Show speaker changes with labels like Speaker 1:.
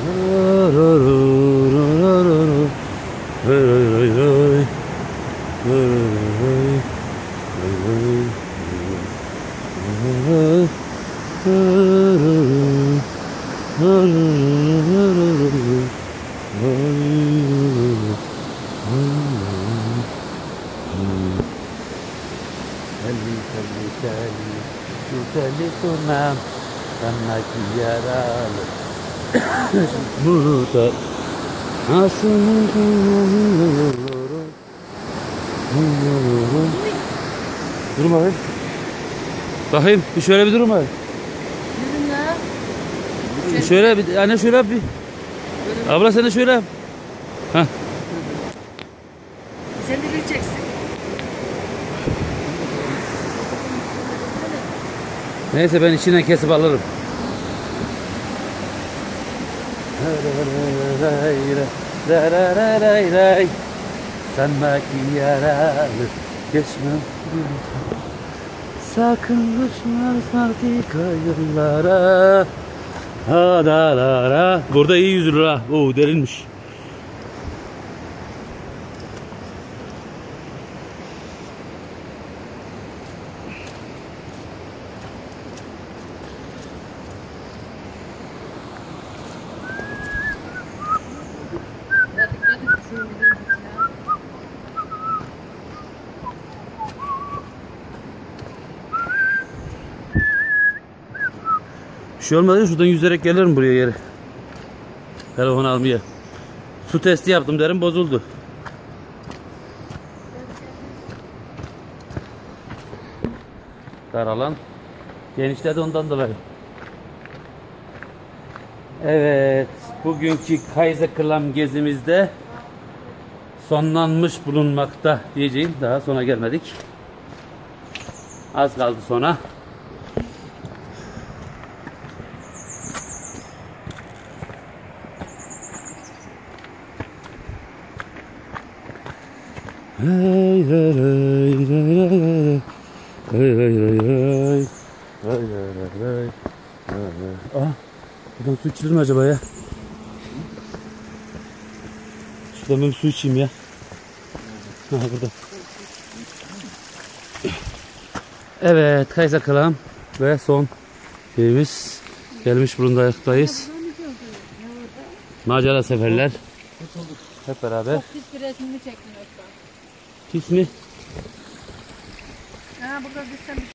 Speaker 1: Tunam karena yaralı burada nasıl durma bakayım. Bakayım bir şöyle bir durma. Bir şöyle bir anne şöyle bir. Abla sen de şöyle yap. Hah.
Speaker 2: Sen de bileceksin.
Speaker 1: Neyse ben içinden kesip alırım. Sanki yaralı geçmem. Sakın düşme sardık yıllara. Adalara. Burada iyi yüzülür ha. Oo derinmiş. Bir şey olmadı, şuradan yüzerek gelirim buraya geri. Telefon almaya. Su testi yaptım derim, bozuldu. Dar alan genişledi ondan dolayı. Evet, bugünkü Kayserklam gezimizde sonlanmış bulunmakta diyeceğim. Daha sona gelmedik. Az kaldı sona. Hey hey hey hey hey hey hey hey. Buradan su içilir mi acaba ya? Şuradan ben su içeyim ya. Ha burada. Evet, Kayserklam ve son şeyimiz gelmiş bulunmaktayız. Macera seferler. Hep beraber.
Speaker 2: Çok pis bir resmini çektim Özkan.
Speaker 1: Pis mi?
Speaker 2: Ha burada düşsen